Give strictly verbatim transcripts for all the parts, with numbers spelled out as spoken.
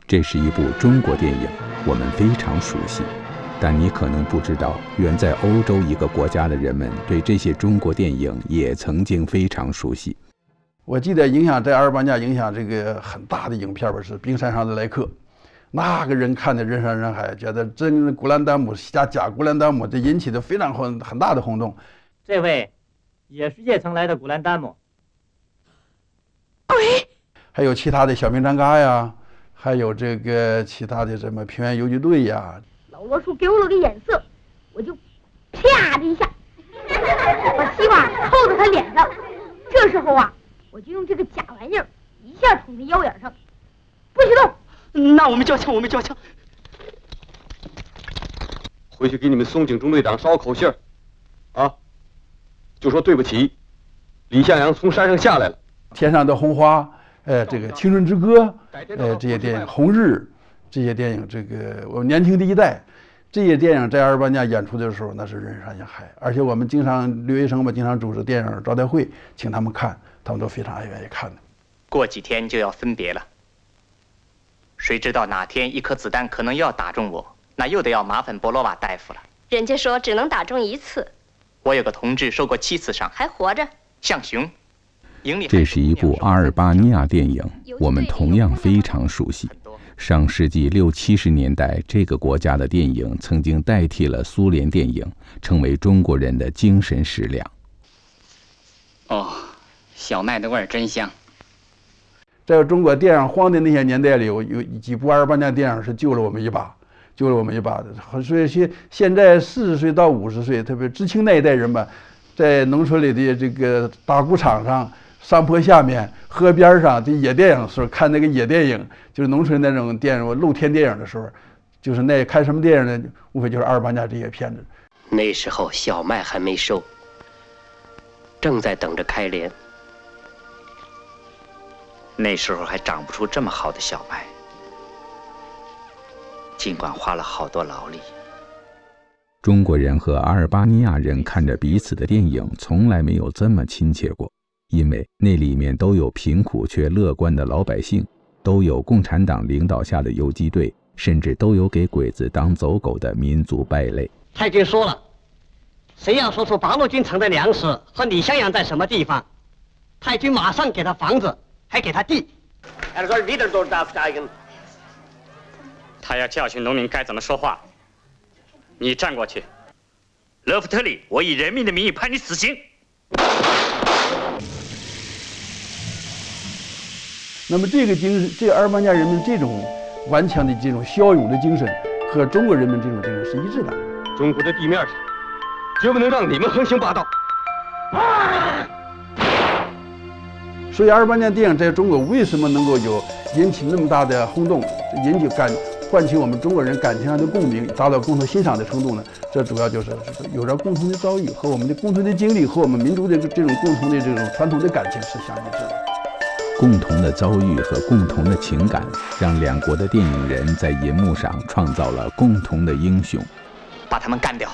这是一部中国电影，我们非常熟悉，但你可能不知道，远在欧洲一个国家的人们对这些中国电影也曾经非常熟悉。 我记得影响在阿尔巴尼亚影响这个很大的影片吧，是《冰山上的来客》，那个人看的人山人海，觉得真古兰丹姆加假古兰丹姆，这引起的非常很很大的轰动。 这位也是叶城来的古兰丹姆。 喂，还有其他的小兵张嘎呀，还有这个其他的什么平原游击队呀。 老罗叔给我了个眼色，我就啪的一下把西瓜扣在他脸上。这时候啊，我就用这个假玩意儿一下捅在腰眼上，不许动。 那我们交枪，我们交枪。回去给你们松井中队长捎口信儿，啊，就说对不起，李向阳从山上下来了。 天上的红花，呃，这个青春之歌，呃，这些电影，红日，这些电影，这个我们年轻的一代，这些电影在阿尔巴尼亚演出的时候，那是人山人海。而且我们经常留学生嘛，经常组织电影招待会，请他们看，他们都非常爱愿意看的。 过几天就要分别了，谁知道哪天一颗子弹可能又要打中我，那又得要麻烦博罗瓦大夫了。 人家说只能打中一次。 我有个同志受过七次伤， 还活着。 像熊。 这是一部阿尔巴尼亚电影，我们同样非常熟悉。上世纪六七十年代，这个国家的电影曾经代替了苏联电影，成为中国人的精神食粮。 哦，小麦的味儿真香。 在中国电影荒的那些年代里，有有几部阿尔巴尼亚电影是救了我们一把，救了我们一把的。所以现现在四十岁到五十岁，特别知青那一代人吧，在农村里的这个打谷场上。山坡下面、河边上的野电影的时候，看那个野电影，就是农村那种电影、露天电影的时候，就是那看什么电影呢？无非就是阿尔巴尼亚这些片子。 那时候小麦还没收，正在等着开镰。 那时候还长不出这么好的小麦，尽管花了好多劳力。 中国人和阿尔巴尼亚人看着彼此的电影，从来没有这么亲切过。因为那里面都有贫苦却乐观的老百姓，都有共产党领导下的游击队，甚至都有给鬼子当走狗的民族败类。 太君说了，谁要说出八路军藏的粮食和李向阳在什么地方，太君马上给他房子，还给他地。 他要教训农民该怎么说话，你站过去。勒夫特里，我以人民的名义判你死刑。 那么这个精神，这个阿尔巴尼亚人民这种顽强的这种骁勇的精神，和中国人民这种精神是一致的。 中国的地面上，绝不能让你们横行霸道。 啊、所以阿尔巴尼亚电影在中国为什么能够有引起那么大的轰动，引起感唤起我们中国人感情上的共鸣，达到共同欣赏的程度呢？这主要就是有着共同的遭遇和我们的共同的经历和我们民族的这种共同的这种传统的感情是相一致的。 共同的遭遇和共同的情感，让两国的电影人在银幕上创造了共同的英雄， 把他们干掉。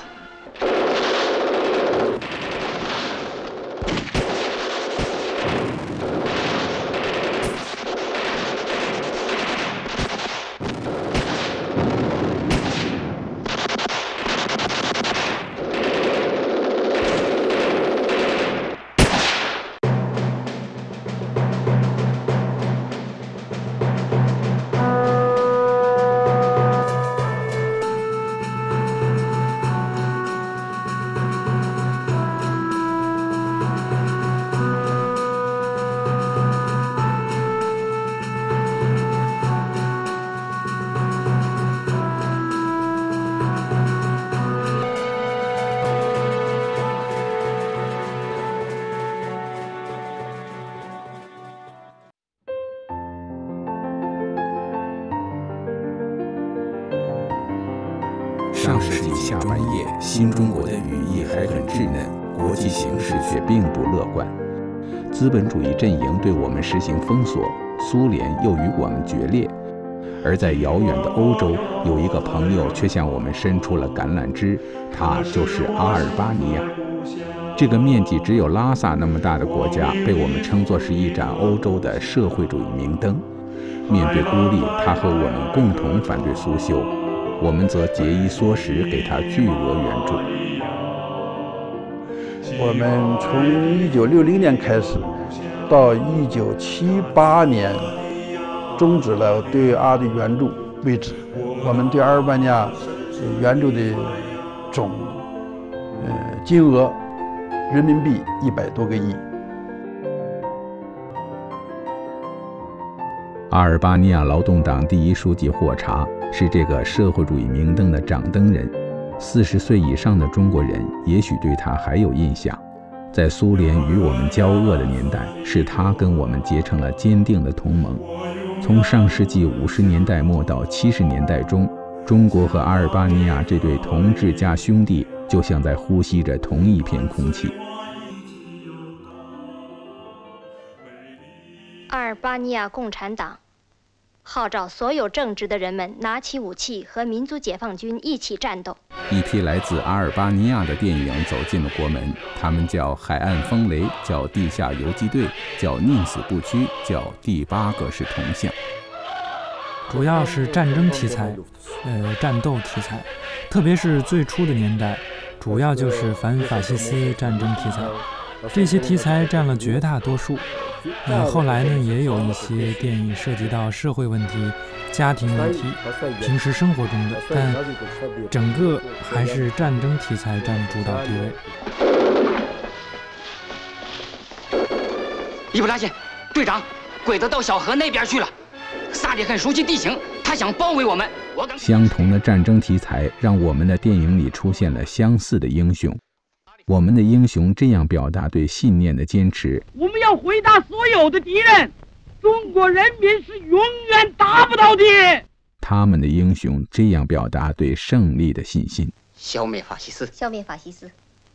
上世纪下半叶，新中国的羽翼还很稚嫩，国际形势却并不乐观。资本主义阵营对我们实行封锁，苏联又与我们决裂。而在遥远的欧洲，有一个朋友却向我们伸出了橄榄枝，他就是阿尔巴尼亚。这个面积只有拉萨那么大的国家，被我们称作是一盏欧洲的社会主义明灯。 面对孤立，他和我们共同反对苏修，我们则节衣缩食，给他巨额援助。 我们从一九六零年开始，到一九七八年终止了对阿的援助为止，我们对阿尔巴尼亚援助的总呃金额人民币一百多个亿。 阿尔巴尼亚劳动党第一书记霍查是这个社会主义明灯的掌灯人。四十岁以上的中国人也许对他还有印象，在苏联与我们交恶的年代，是他跟我们结成了坚定的同盟。从上世纪五十年代末到七十年代中，中国和阿尔巴尼亚这对同志加兄弟就像在呼吸着同一片空气。 阿尔巴尼亚共产党号召所有正直的人们拿起武器和民族解放军一起战斗。 一批来自阿尔巴尼亚的电影走进了国门，他们叫《海岸风雷》，叫《地下游击队》，叫《宁死不屈》，叫《第八个是铜像》。 主要是战争题材，呃，战斗题材，特别是最初的年代，主要就是反法西斯战争题材，这些题材占了绝大多数。那后来呢，也有一些电影涉及到社会问题、家庭问题、平时生活中的，但整个还是战争题材占主导地位。伊布拉辛，队长，鬼子到小河那边去了。萨利很熟悉地形，他想包围我们。我敢。 相同的战争题材让我们的电影里出现了相似的英雄。我们的英雄这样表达对信念的坚持： 我们要回答所有的敌人，中国人民是永远打不倒的。 他们的英雄这样表达对胜利的信心： 消灭法西斯， 消灭法西斯，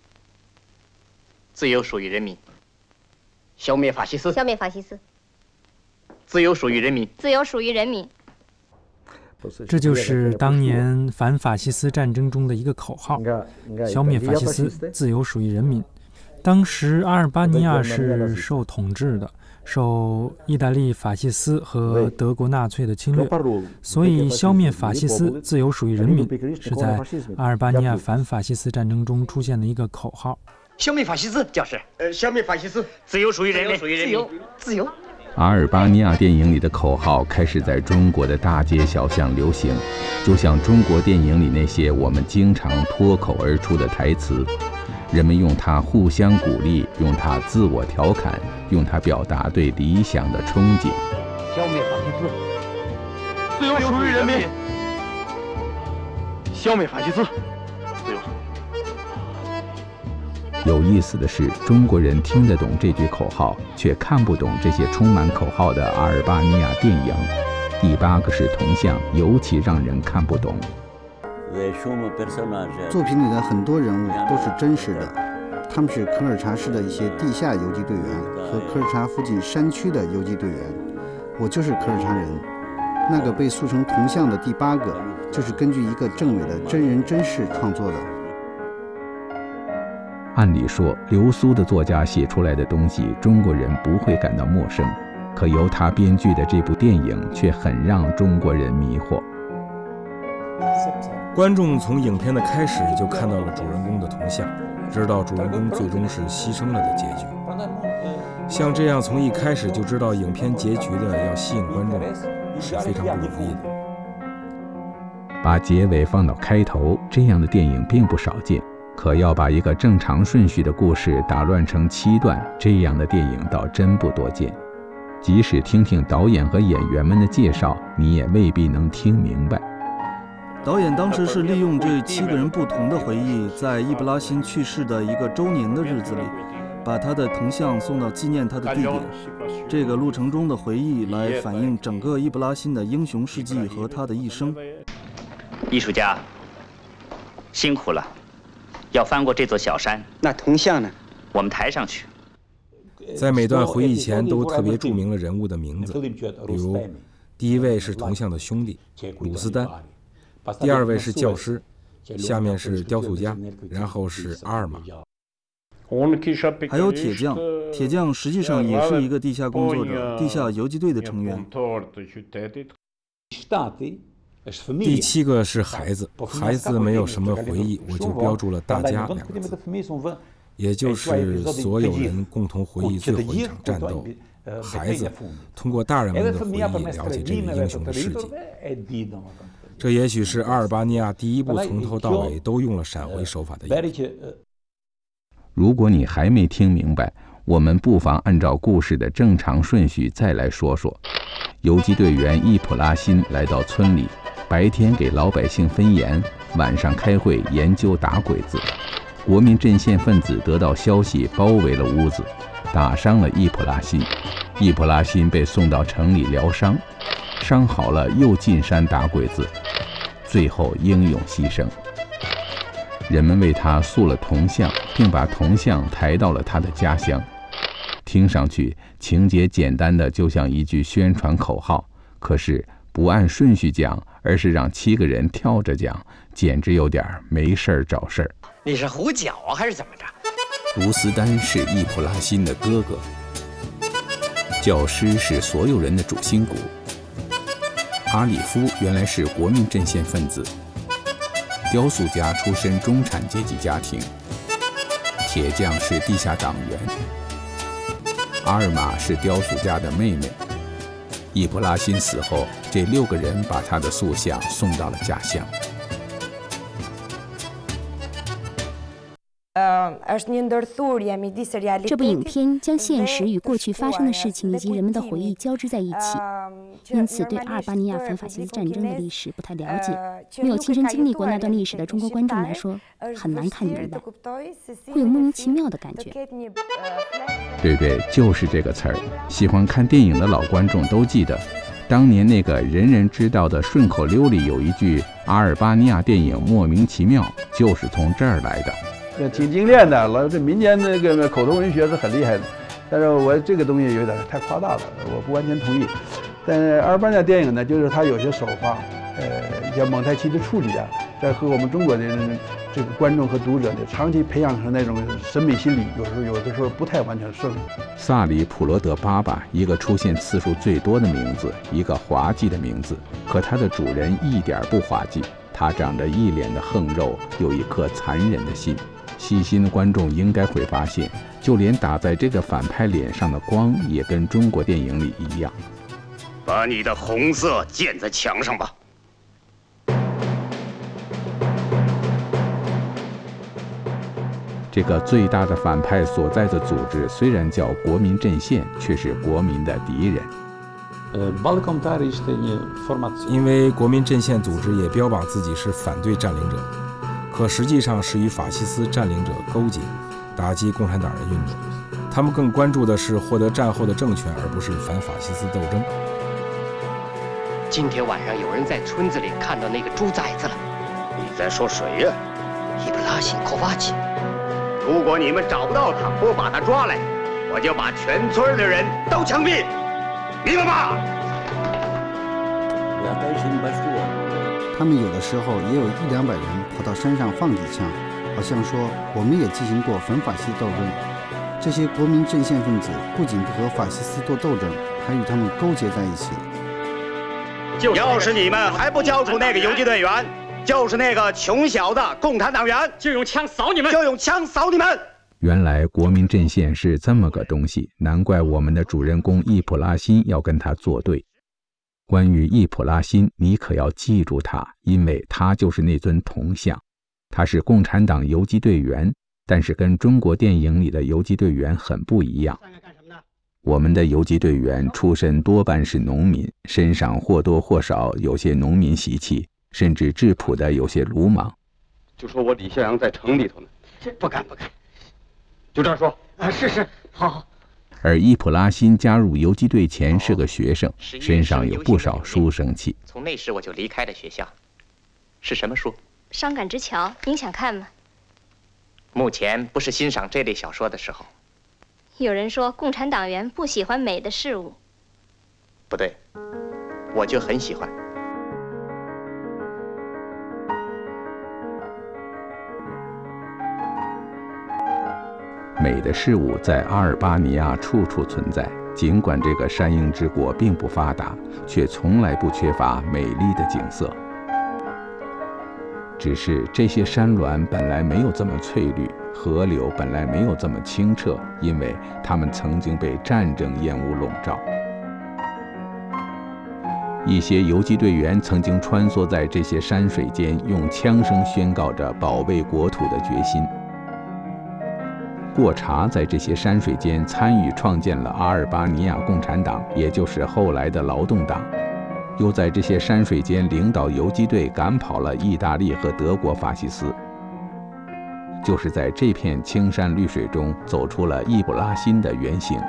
自由属于人民； 消灭法西斯， 消灭法西斯， 自由属于人民， 自由属于人民。 这就是当年反法西斯战争中的一个口号：消灭法西斯，自由属于人民。当时阿尔巴尼亚是受统治的，受意大利法西斯和德国纳粹的侵略，所以消灭法西斯，自由属于人民是在阿尔巴尼亚反法西斯战争中出现的一个口号。 消灭法西斯就是呃，消灭法西斯， 自由属于人民， 自由，自由。 阿尔巴尼亚电影里的口号开始在中国的大街小巷流行，就像中国电影里那些我们经常脱口而出的台词，人们用它互相鼓励，用它自我调侃，用它表达对理想的憧憬。 消灭法西斯， 自由属于人民；消灭法西斯，自由。 有意思的是，中国人听得懂这句口号，却看不懂这些充满口号的阿尔巴尼亚电影。第八个是铜像，尤其让人看不懂。 作品里的很多人物都是真实的，他们是科尔察市的一些地下游击队员和科尔察附近山区的游击队员。我就是科尔察人。那个被塑成铜像的第八个，就是根据一个政委的真人真事创作的。 按理说，流苏的作家写出来的东西，中国人不会感到陌生，可由他编剧的这部电影却很让中国人迷惑。 观众从影片的开始就看到了主人公的铜像，知道主人公最终是牺牲了的结局。像这样从一开始就知道影片结局的，要吸引观众是非常不容易的。 把结尾放到开头，这样的电影并不少见。可要把一个正常顺序的故事打乱成七段，这样的电影倒真不多见。即使听听导演和演员们的介绍，你也未必能听明白。 导演当时是利用这七个人不同的回忆，在伊布拉辛去世的一个周年的日子里，把他的铜像送到纪念他的地点。这个路程中的回忆来反映整个伊布拉辛的英雄事迹和他的一生。 艺术家辛苦了。要翻过这座小山， 那铜像呢？ 我们抬上去。 在每段回忆前都特别注明了人物的名字，比如第一位是铜像的兄弟鲁斯丹，第二位是教师，下面是雕塑家，然后是阿尔玛。 还有铁匠，铁匠实际上也是一个地下工作者，地下游击队的成员。 第七个是孩子，孩子没有什么回忆，我就标注了“大家”两个字，也就是所有人共同回忆最后一场战斗。孩子通过大人们的回忆了解这个英雄的事迹。这也许是阿尔巴尼亚第一部从头到尾都用了闪回手法的影片。 如果你还没听明白，我们不妨按照故事的正常顺序再来说说。游击队员易普拉辛来到村里，白天给老百姓分盐，晚上开会研究打鬼子。国民阵线分子得到消息，包围了屋子，打伤了易普拉辛。易普拉辛被送到城里疗伤，伤好了又进山打鬼子，最后英勇牺牲。人们为他塑了铜像，并把铜像抬到了他的家乡。听上去情节简单的就像一句宣传口号，可是不按顺序讲，而是让七个人跳着讲，简直有点没事儿找事儿。 你是胡搅啊，还是怎么着？ 卢斯丹是易普拉辛的哥哥，教师是所有人的主心骨。阿里夫原来是国民阵线分子，雕塑家出身中产阶级家庭，铁匠是地下党员，阿尔玛是雕塑家的妹妹。易普拉辛死后，这六个人把他的塑像送到了家乡。 这部影片将现实与过去发生的事情以及人们的回忆交织在一起，因此对阿尔巴尼亚反法西斯战争的历史不太了解，没有亲身经历过那段历史的中国观众来说，很难看明白，会有莫名其妙的感觉。 对对，就是这个词儿。喜欢看电影的老观众都记得，当年那个人人知道的顺口溜里有一句“阿尔巴尼亚电影莫名其妙”，就是从这儿来的。 这挺精炼的，老这民间那个口头文学是很厉害的，但是我这个东西有点太夸大了，我不完全同意。但是阿尔巴尼亚电影呢，就是它有些手法，呃，一些蒙太奇的处理啊，在和我们中国的这个观众和读者呢，长期培养成那种审美心理，有时候有的时候不太完全顺。 萨里普罗德巴巴，一个出现次数最多的名字，一个滑稽的名字，可它的主人一点不滑稽，他长着一脸的横肉，有一颗残忍的心。细心的观众应该会发现，就连打在这个反派脸上的光，也跟中国电影里一样。 把你的红色溅在墙上吧。 这个最大的反派所在的组织虽然叫国民阵线，却是国民的敌人。 因为国民阵线组织也标榜自己是反对占领者，可实际上是与法西斯占领者勾结，打击共产党人运动。他们更关注的是获得战后的政权，而不是反法西斯斗争。 今天晚上有人在村子里看到那个猪崽子了。 你在说谁呀？ 伊布拉辛·科瓦奇。 如果你们找不到他，不把他抓来，我就把全村的人都枪毙，明白吗？ 他们有的时候也有一两百人跑到山上放几枪，好像说我们也进行过反法西斗争。这些国民阵线分子不仅不和法西斯做斗争，还与他们勾结在一起。 要是你们还不交出那个游击队员，就是那个穷小子共产党员， 就用枪扫你们， 就用枪扫你们。 原来国民阵线是这么个东西，难怪我们的主人公易普拉辛要跟他作对。关于易普拉辛，你可要记住他，因为他就是那尊铜像。他是共产党游击队员，但是跟中国电影里的游击队员很不一样。我们的游击队员出身多半是农民，身上或多或少有些农民习气，甚至质朴的有些鲁莽。 就说我李向阳在城里头呢， 不敢不敢， 就这样说啊，是是，好。 而易普拉辛加入游击队前是个学生，身上有不少书生气。 从那时我就离开了学校。是什么书？ 伤感之桥，您想看吗？ 目前不是欣赏这类小说的时候。 有人说共产党员不喜欢美的事物。 不对，我就很喜欢。 美的事物在阿尔巴尼亚处处存在，尽管这个山鹰之国并不发达，却从来不缺乏美丽的景色。只是这些山峦本来没有这么翠绿，河流本来没有这么清澈，因为它们曾经被战争烟雾笼罩。一些游击队员曾经穿梭在这些山水间，用枪声宣告着保卫国土的决心。过察在这些山水间参与创建了阿尔巴尼亚共产党，也就是后来的劳动党，又在这些山水间领导游击队赶跑了意大利和德国法西斯。就是在这片青山绿水中走出了易卜拉欣的原型。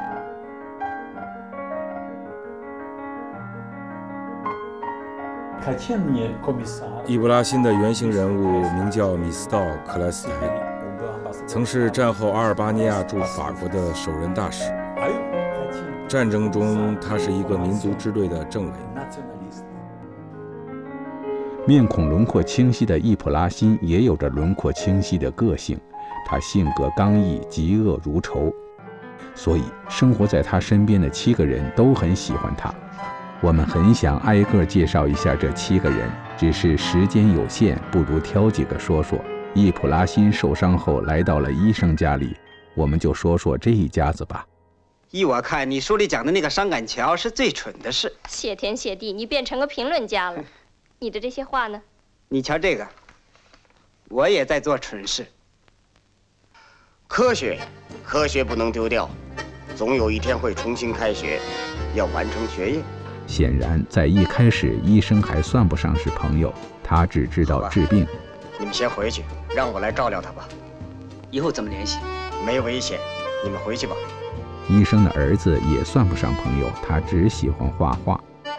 易卜拉欣的原型人物名叫米斯道·克莱斯台，曾是战后阿尔巴尼亚驻法国的首任大使。战争中，他是一个民族支队的政委。 面孔轮廓清晰的易卜拉欣也有着轮廓清晰的个性，他性格刚毅，嫉恶如仇，所以生活在他身边的七个人都很喜欢他。我们很想挨个介绍一下这七个人，只是时间有限，不如挑几个说说。易卜拉欣受伤后来到了医生家里，我们就说说这一家子吧。 依我看，你书里讲的那个伤感桥是最蠢的事。 谢天谢地，你变成个评论家了。你的这些话呢？ 你瞧这个，我也在做蠢事。 科学，科学不能丢掉，总有一天会重新开学，要完成学业。 显然，在一开始，医生还算不上是朋友，他只知道治病。 你们先回去，让我来照料他吧。 以后怎么联系？ 没危险，你们回去吧。 医生的儿子也算不上朋友，他只喜欢画画。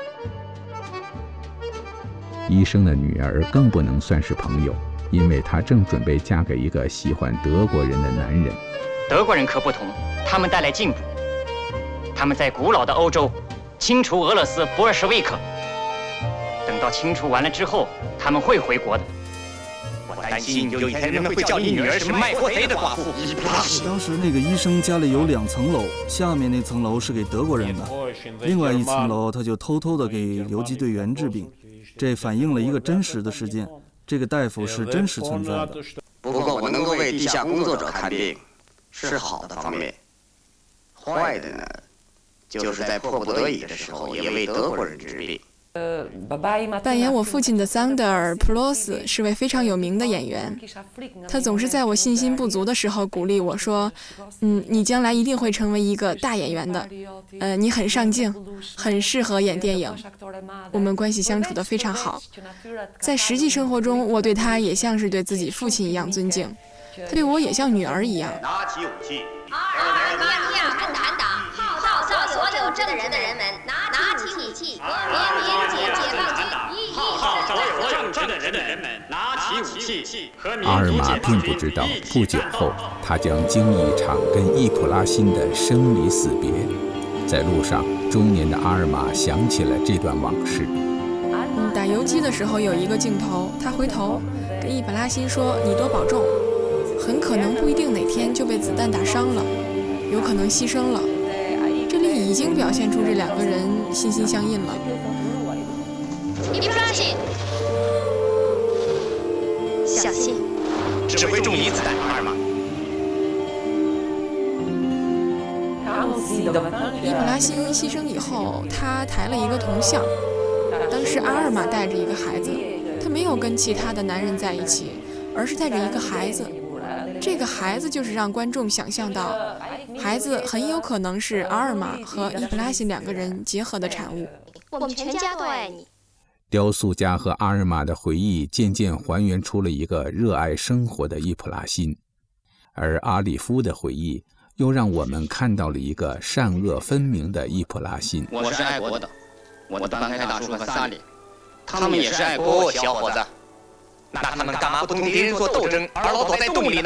医生的女儿更不能算是朋友，因为她正准备嫁给一个喜欢德国人的男人。 德国人可不同，他们带来进步。他们在古老的欧洲清除俄罗斯波尔什维克，等到清除完了之后，他们会回国的。我担心有一天人们会叫你女儿是卖国贼的寡妇。 当时那个医生家里有两层楼，下面那层楼是给德国人的，另外一层楼他就偷偷的给游击队员治病。这反映了一个真实的事件，这个大夫是真实存在的。 不过我能够为地下工作者看病，是好的方面。坏的呢，就是在迫不得已的时候也为德国人治病。 扮演我父亲的桑德尔·普洛斯是位非常有名的演员，他总是在我信心不足的时候鼓励我说：“嗯，你将来一定会成为一个大演员的，呃，你很上镜，很适合演电影。”我们关系相处得非常好，在实际生活中，我对他也像是对自己父亲一样尊敬，他对我也像女儿一样。 拿起武器！ 阿尔巴尼亚共产党号召所有正直的人们拿起武器，和民族解放军号召所有正直的人们拿起武器，和民阿尔玛族解放军并不知道，不久后他将经历一场跟易卜拉欣的生离死别。在路上，中年的阿尔玛想起了这段往事。 嗯，打游击的时候有一个镜头，他回头跟易卜拉欣说：“你多保重，很可能不一定哪天就被子弹打伤了，有可能牺牲了。”这里已经表现出这两个人心心相印了。 易卜拉欣，小心， 只会中你子弹，阿尔玛。 易卜拉欣牺牲以后，他抬了一个铜像。当时阿尔玛带着一个孩子，他没有跟其他的男人在一起，而是带着一个孩子。这个孩子就是让观众想象到，孩子很有可能是阿尔玛和易卜拉欣两个人结合的产物。 我们全家都爱你。 雕塑家和阿尔玛的回忆渐渐还原出了一个热爱生活的易卜拉欣，而阿里夫的回忆又让我们看到了一个善恶分明的易卜拉欣。 我是爱国的，我的班开大叔和萨里，他们也是爱国小伙子。那他们干嘛不同敌人做斗争，而老躲在洞里呢？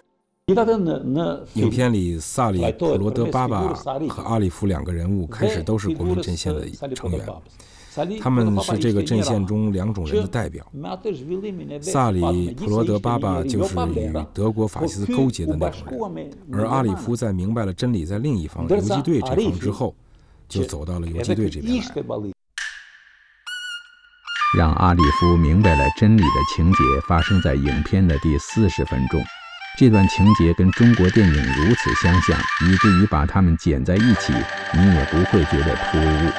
影片里，萨里、普罗德巴巴和阿里夫两个人物开始都是国民阵线的成员， 他们是这个阵线中两种人的代表。萨里普罗德巴巴就是与德国法西斯勾结的那种人，而阿里夫在明白了真理在另一方游击队这方之后，就走到了游击队这边来。 让阿里夫明白了真理的情节发生在影片的第四十分钟。这段情节跟中国电影如此相像，以至于把它们剪在一起，你也不会觉得突兀。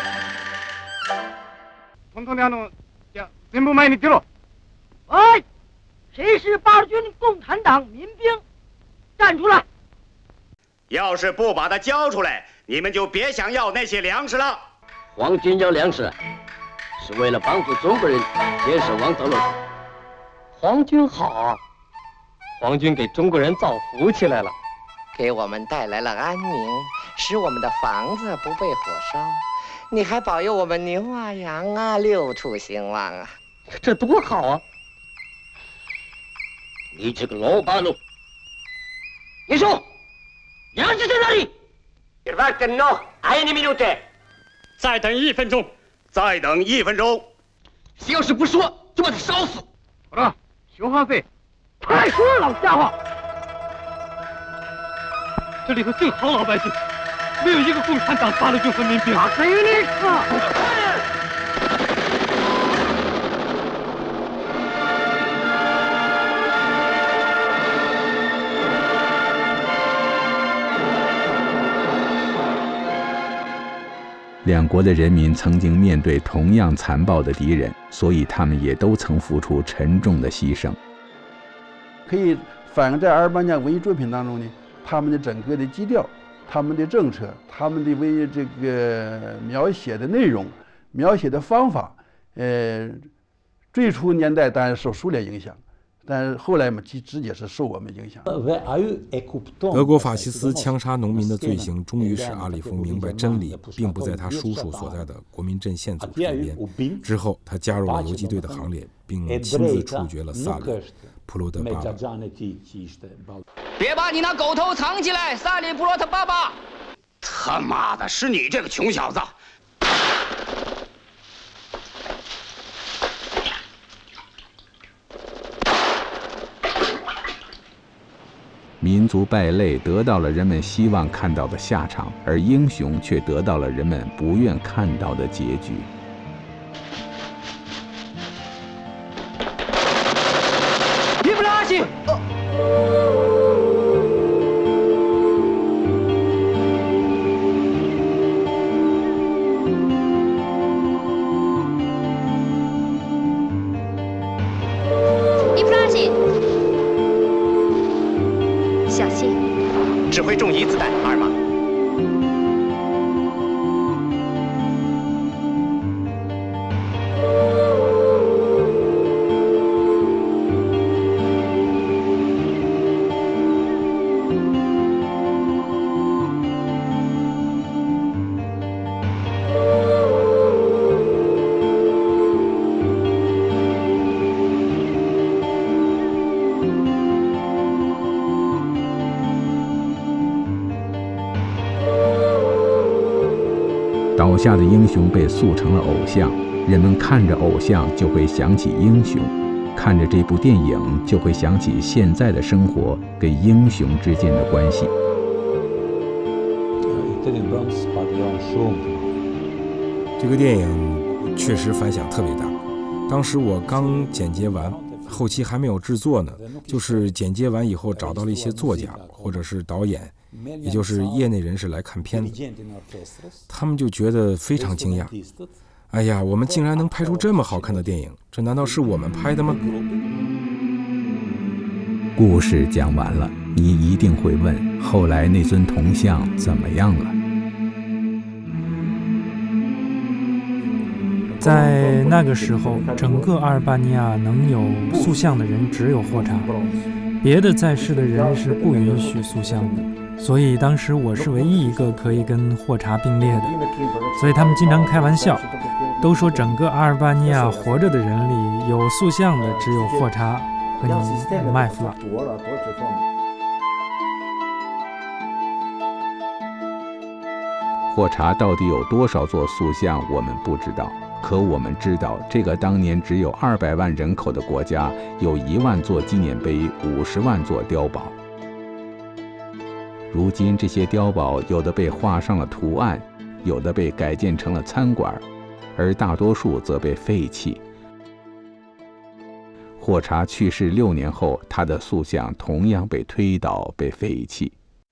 哎，谁是八路军共产党民兵？站出来！ 要是不把它交出来，你们就别想要那些粮食了。 皇军要粮食，是为了帮助中国人坚守王德禄。皇军好啊！皇军给中国人造福起来了， 给我们带来了安宁，使我们的房子不被火烧。你还保佑我们牛啊羊啊六畜兴旺啊， 这多好啊！你这个老八路，你说粮食在哪里？ 再等一分钟， 再等一分钟。 谁要是不说，就把他烧死。 好了，熊浩飞。快说，老家伙！这里头净好老百姓，没有一个共产党八路军和民兵。打死你！ 两国的人民曾经面对同样残暴的敌人，所以他们也都曾付出沉重的牺牲。 可以反映在阿尔巴尼亚文艺作品当中呢，他们的整个的基调、他们的政策、他们的为这个描写的内容、描写的方法，呃，最初年代当然受苏联影响，但是后来嘛，直直接是受我们影响。 德国法西斯枪杀农民的罪行，终于使阿里夫明白真理并不在他叔叔所在的国民阵线组织里边。之后，他加入了游击队的行列，并亲自处决了萨里普罗德巴巴。 别把你那狗头藏起来，萨里普罗特巴巴！ 他妈的，是你这个穷小子！ 民族败类得到了人们希望看到的下场，而英雄却得到了人们不愿看到的结局。 你不拉西！ 你不拉西！小心！ 只会中一子弹，阿尔玛。 倒下的英雄被塑成了偶像，人们看着偶像就会想起英雄，看着这部电影就会想起现在的生活跟英雄之间的关系。 这个电影确实反响特别大，当时我刚剪接完，后期还没有制作呢，就是剪接完以后找到了一些作家或者是导演，也就是业内人士来看片子，他们就觉得非常惊讶。哎呀，我们竟然能拍出这么好看的电影，这难道是我们拍的吗？ 故事讲完了，你一定会问，后来那尊铜像怎么样了？ 在那个时候，整个阿尔巴尼亚能有塑像的人只有霍查，别的在世的人是不允许塑像的。所以当时我是唯一一个可以跟霍查并列的，所以他们经常开玩笑，都说整个阿尔巴尼亚活着的人里有塑像的只有霍查和你麦弗拉。 霍查到底有多少座塑像我们不知道， 可我们知道，这个当年只有二百万人口的国家，有一万座纪念碑，五十万座碉堡。如今这些碉堡有的被画上了图案，有的被改建成了餐馆，而大多数则被废弃。霍查去世六年后，他的塑像同样被推倒、被废弃。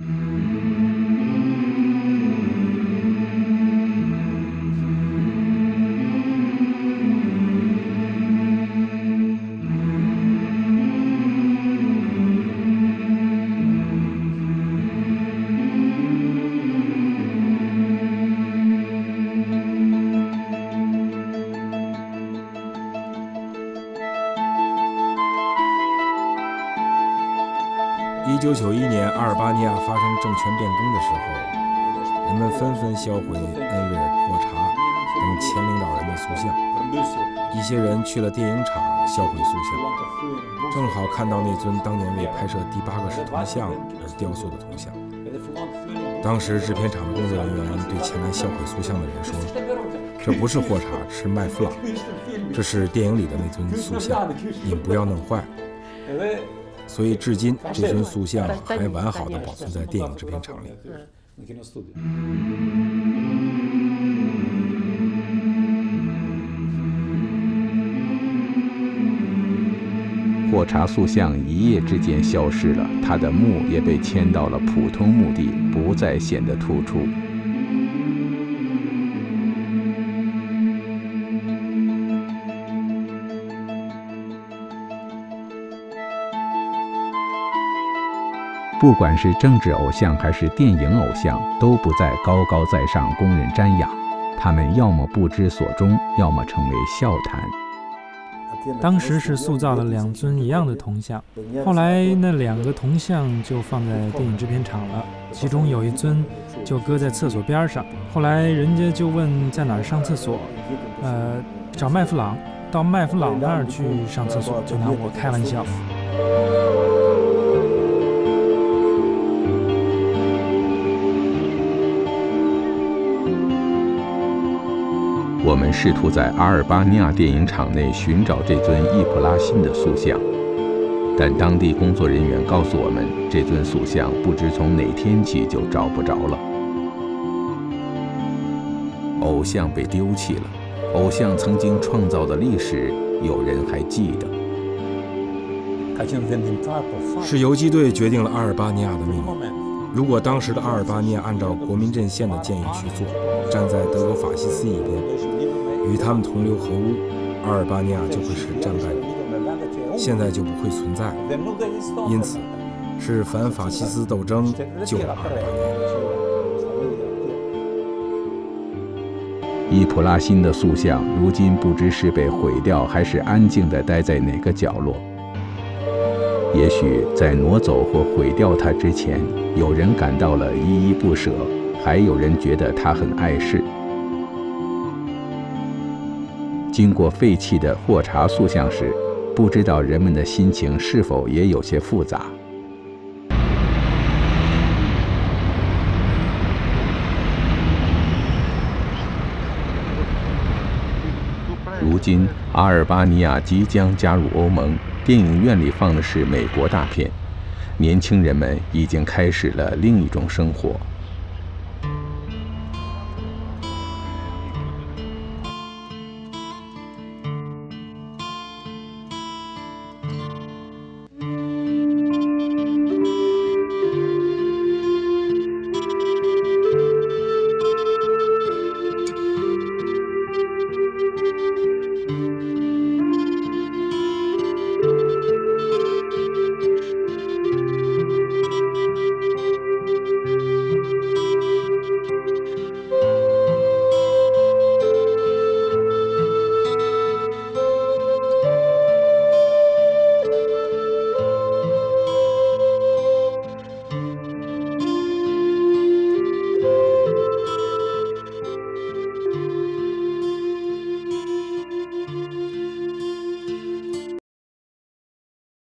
一九九一年，阿尔巴尼亚发生政权变更的时候，人们纷纷销毁恩维尔·霍查等前领导人的塑像。一些人去了电影厂销毁塑像，正好看到那尊当年为拍摄第八个使团像而雕塑的铜像。当时制片厂的工作人员对前来销毁塑像的人说：“这不是霍查，是麦弗朗，这是电影里的那尊塑像，你们不要弄坏。”所以至今，这尊塑像还完好地保存在电影制片厂里。 霍查塑像一夜之间消失了，他的墓也被迁到了普通墓地，不再显得突出。不管是政治偶像还是电影偶像，都不再高高在上供人瞻仰，他们要么不知所终，要么成为笑谈。 当时是塑造了两尊一样的铜像，后来那两个铜像就放在电影制片厂了，其中有一尊就搁在厕所边上。后来人家就问在哪儿上厕所，呃，找麦弗朗，到麦弗朗那儿去上厕所，就拿我开玩笑。 我们试图在阿尔巴尼亚电影厂内寻找这尊易卜拉欣的塑像，但当地工作人员告诉我们，这尊塑像不知从哪天起就找不着了。偶像被丢弃了，偶像曾经创造的历史，有人还记得。 是游击队决定了阿尔巴尼亚的命运。如果当时的阿尔巴尼亚按照国民阵线的建议去做，站在德国法西斯一边，与他们同流合污，阿尔巴尼亚就会是战败国，现在就不会存在。因此，是反法西斯斗争救了阿尔巴尼亚。易卜拉欣的塑像，如今不知是被毁掉，还是安静地待在哪个角落。也许在挪走或毁掉它之前，有人感到了依依不舍，还有人觉得它很碍事。经过废弃的霍查塑像时，不知道人们的心情是否也有些复杂。如今，阿尔巴尼亚即将加入欧盟，电影院里放的是美国大片，年轻人们已经开始了另一种生活。